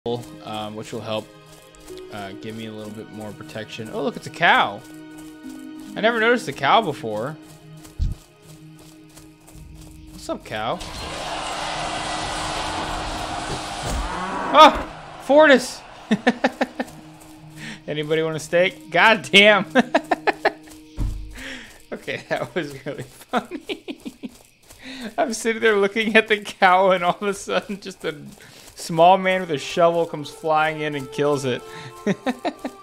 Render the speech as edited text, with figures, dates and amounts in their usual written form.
which will help give me a little bit more protection. Oh, look, it's a cow. I never noticed a cow before. What's up, cow? Oh, Fortis! Anybody want a steak? God damn! Okay, that was really funny. I'm sitting there looking at the cow, and all of a sudden, just a small man with a shovel comes flying in and kills it.